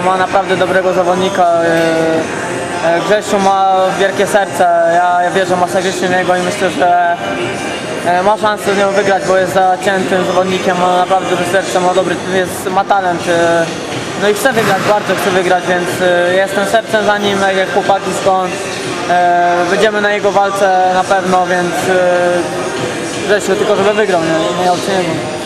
Ma naprawdę dobrego zawodnika. Grzesiu ma wielkie serce, ja wierzę masakrycznym w niego i myślę, że ma szansę z nią wygrać, bo jest zaciętym zawodnikiem, ma naprawdę duże serce, ma talent. No i chce wygrać, bardzo chce wygrać, więc jestem sercem za nim, jak chłopaki skąd. Będziemy na jego walce na pewno, więc Grzesiu tylko żeby wygrał, nie odcieniemy.